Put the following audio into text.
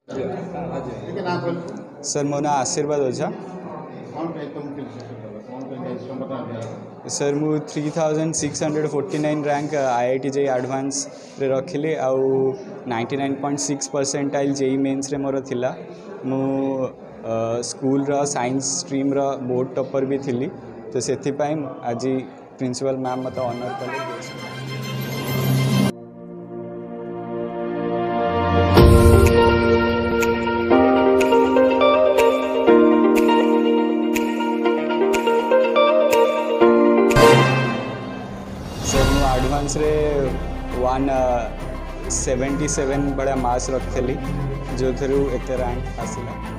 Sir मो ना आशीर्वाद ओझा। सर मु 3649 रैंक IIT JEE एडवांस रे रखिली आउ 99.6 परसेंटाइल JEE मेन्स रे मोर थिला। मु स्कूल रा साइंस स्ट्रीम रा बोर्ड टॉपर भी थिली, तो सेथि पाई आज प्रिंसिपल मैम मत ऑनर कले। एडवांस रे 177 बड़ा मार्क्स रखली, जो थरू एते रैंक आसिला।